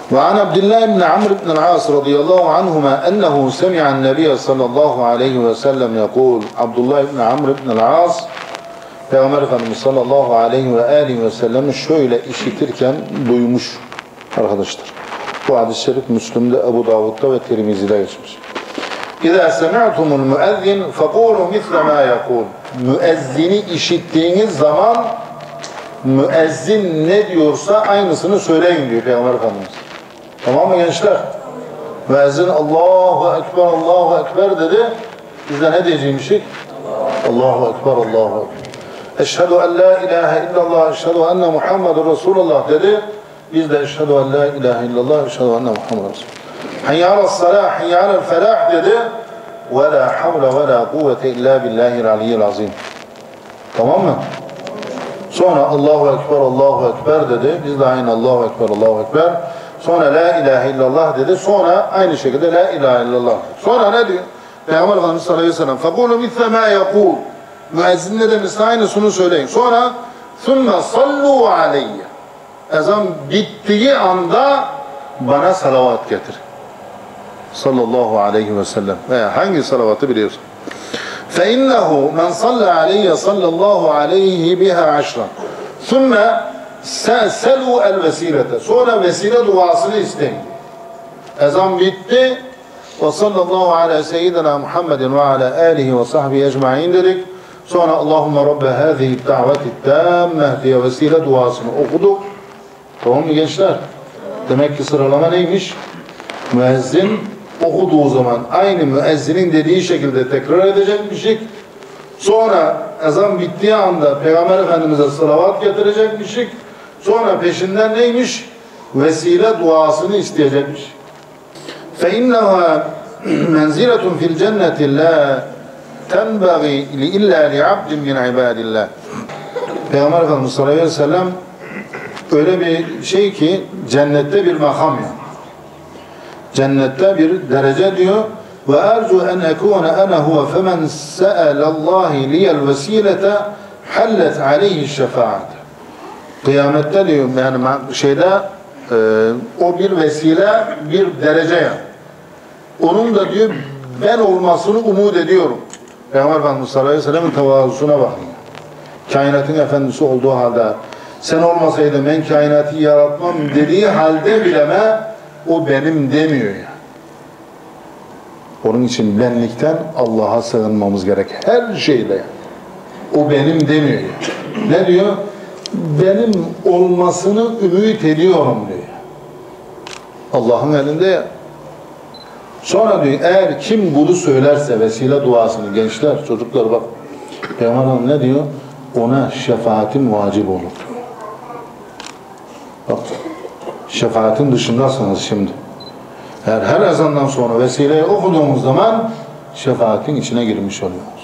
وعن عبد الله بن عمرو بن العاص رضي الله عنهما أنه سمع النبي صلى الله عليه وسلم يقول. Abdullah ibn Amr ibn al-As Peygamber Efendimiz sallallahu aleyhi ve aleyhi ve sellem şöyle işitirken duymuş arkadaşlar. Bu hadis-i şerif Müslim'de, Ebu Davud'da ve Tirmizi'de geçmiş. İzâ semi'tumul müezzin fekûlû misle mâ yekûl. Müezzini işittiğiniz zaman müezzin ne diyorsa aynısını söyleyin diyor Peygamber Efendimiz. Tamam mı gençler? Müezzin Allahu Ekber, Allahu Ekber dedi. Biz de ne diyeceğimişik? Allahu Ekber, Allahu Ekber. Eşhedü en la ilahe illallah, eşhedü enne Muhammedur Resulullah dedi. Biz de eşhedü en la ilahe illallah, eşhedü enne Muhammedur Resulullah. Hayya alas-salah, hayya alel-felah dedi. Ve la havle ve la kuvvete illa billahil aliyyil azim. Tamam mı? Sonra Allahu Ekber, Allahu Ekber dedi. Biz de aynı Allahu Ekber, Allahu Ekber. Sonra la ilahe illallah dedi. Sonra aynı şekilde la ilahe illallah. Sonra ne diyor? Peygamber Efendimiz sallallahu aleyhi ve sellem فَقُولُ مِثْلَ مَا يَقُولُ. Müezzin ne demişse aynısını söyleyin. Sonra ثُمَّ صَلُّوا عَلَيَّ. Ezan bittiği anda bana salavat getir. Sallallahu aleyhi ve sellem. Veya hangi salavatı biliyorsun? فَاِنَّهُ مَنْ صَلَّ عَلَيَّ صَلَّ اللّٰهُ عَلَيْهِ بِهَا عَشْرًا ثُمَّ سَلُوا الْوَسِيلَةَ. Sonra vesile duasını isteyin. Ezan bitti. وَصَلَّ اللّٰهُ عَلَى سَيِّدَنَا مُحَمَّدٍ وَعَلَى آلِهِ وَصَحْبِهِ اَجْمَعِينَ dedik. Sonra Allahümme Rabbe hâzihi da'veti tâmmeh diye vesile duasını okuduk. Tamam mı gençler? Demek ki sıralama neymiş? Müezzin okuduğu zaman aynı müezzinin dediği şekilde tekrar edecekmişik. Sonra ezan bittiği anda Peygamber Efendimiz'e salavat getirecekmişik. Sonra peşinden neymiş? Vesile duasını isteyecekmiş. فَاِنَّهَا مَنْزِلَةٌ فِي الْجَنَّةِ لَا تَنْبَغِي إِلَّا لِعَبْدٍ مِنْ عِبَادِ اللّٰهِ. Peygamber Efendimiz sallallahu aleyhi ve sellem öyle bir şey ki cennette bir makam ya. Cennette bir derece diyor. Ve ercu en ekune ana huve femen se'elallahi liyel vesilete hallet aleyhi şefaat. Kıyamette diyor yani şeyde o bir vesile, bir derece ya. Onun da diyor ben olmasını umut ediyorum. Peygamber Efendimiz sallallahu aleyhi ve sellem'in tevazusuna bakın. Kainatın efendisi olduğu halde sen olmasaydın ben kainatı yaratmam dediği halde bileme o benim demiyor ya. Onun için benlikten Allah'a sığınmamız gerek. Her şeyde. O benim demiyor ya. Ne diyor? Benim olmasını ümit ediyorum diyor. Allah'ın elinde ya. Sonra diyor eğer kim bunu söylerse vesile duasını gençler, çocuklar bak. Peygamber ne diyor? Ona şefaatin vacip olur. Bak. Şefaatin dışındasınız şimdi. Her ezandan sonra vesileyi okuduğumuz zaman şefaatin içine girmiş oluyor.